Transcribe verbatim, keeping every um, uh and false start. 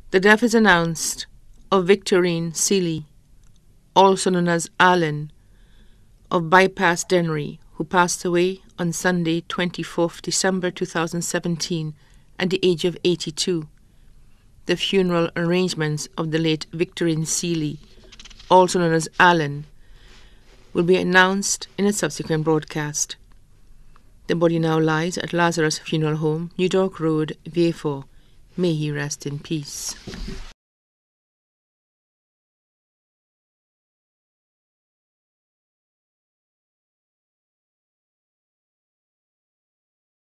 The death is announced of Victorine Sealy, also known as Allen, of Bypass Dennery, who passed away on Sunday, twenty-fourth December two thousand seventeen, at the age of eighty-two. The funeral arrangements of the late Victorine Sealy, also known as Allen, will be announced in a subsequent broadcast. The body now lies at Lazarus Funeral Home, New Dock Road, Vieux Fort. May he rest in peace.